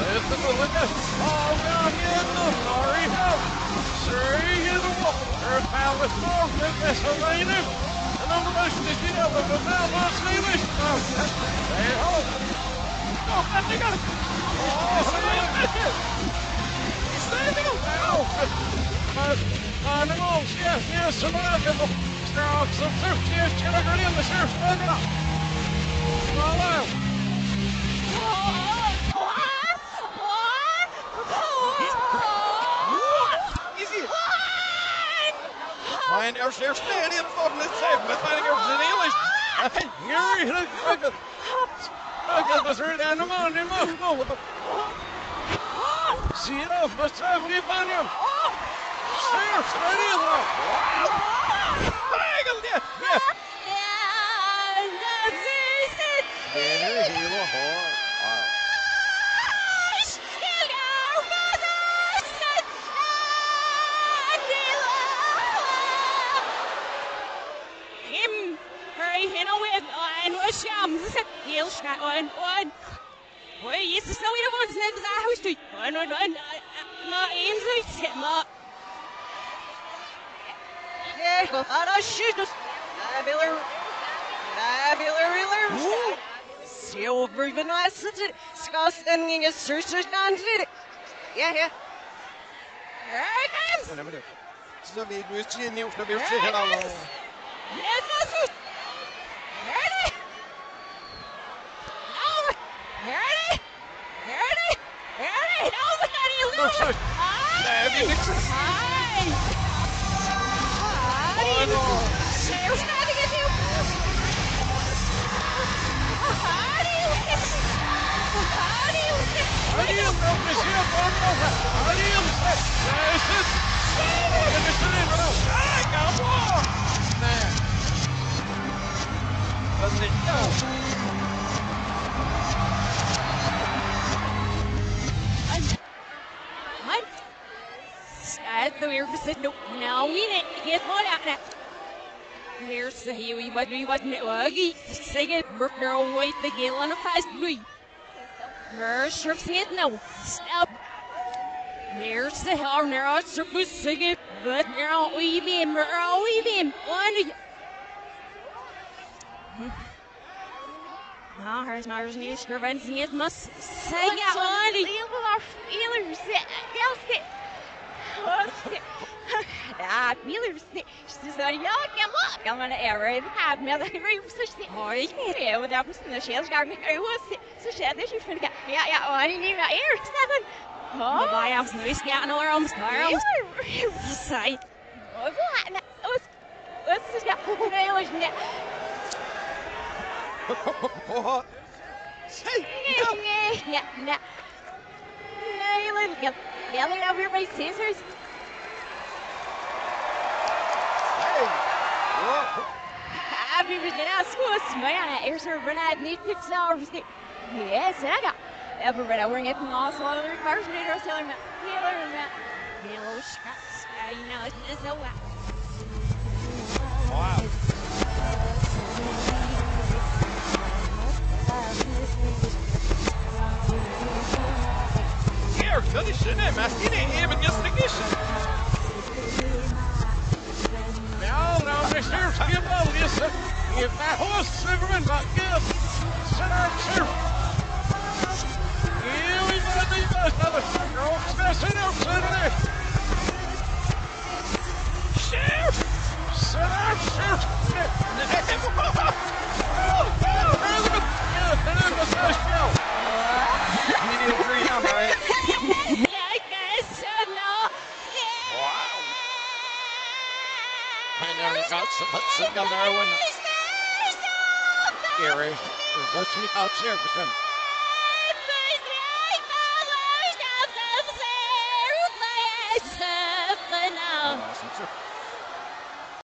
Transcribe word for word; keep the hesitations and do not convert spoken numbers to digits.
Oh, God, yeah, no, sorry, no. Sorry, you the wolf. Her pal is more than this, Elena. And on the motion is the other, but now I'll see this. Oh, stay home. Oh, I think I... Oh, standing up now. But, animals, yes, yes, survivable. Strong, some surf, yes, children in the surf, stand up. Follow. Find our share standing for the same, but finding our English. You're in a good. I was ready and I'm on him. See it off, but I'm going to find him. Share standing. Yeah, yeah. There he was. Shams, heel schat on on. Why is the snowy the ones in the house street? On on on. Ma aims it sit ma. Yeah, go on a shoot us. Fabulous. Fabulous. Silver even nice. Disgusting in your searchers down to it. Yeah, yeah. There it comes. Så vi blir tjänar och vi ser hela. Yes, that's Ready? No! Ready? Ready? Ready? No, but not you lose! Hi! Hi! Hi! Share starting at you! How do you get How do you get How do you know this here? How do you say? This is... This is it, bro! I got one! Man. Doesn't it go? I'm... I'm... Sad the weird said no, now we need to get one out now. Here's the Huey, but we wasn't it wuggy. Sing it, work their own way, the gale on a fast blue. Her sure said no, stop. There's the hell, now it's supposed to sing it, but now we been, now we been, one of you. Ja, her is maar eens niet gewend, ze het must say ja, man. Heel veel feelers, heel veel. Ja, feelers. Ze zei ja, ik mag. Ik ben er even heb me dat ik zo zit. Hoi, ja, wat dat is de sales gaan me was. Ze zei dat je vindt ja, ja, maar niet meer eerst hebben. Oh, maar ja, we is ja nou om staan. Zei. Wat? Wat? Wat is ja, feelers net. What? Say, no. Yeah, no. No, you little girl. Yelling over my scissors. Hey, what? Happy with the house was man. Here's her Bernard need six hours. Yes, and I got. Everybody wearing it and also other cars and they're selling that. Yellow and that. Yellow shots. You know, it's just so wow. Wow. Here, finish it, man. You didn't even get the mission. Now, now, Mister Skip, oh, listen. If that horse Silverman got good, sit up, sir. Here we go, the best of it. Girl, sit up, sit there. Shoot! Sit up, shoot! Oh, oh, Elizabeth! Yeah, and then the first kill. You need a three down, right? Yeah, I guess so, no. Wow. I never got so much signal there when... Gary, what's me out here?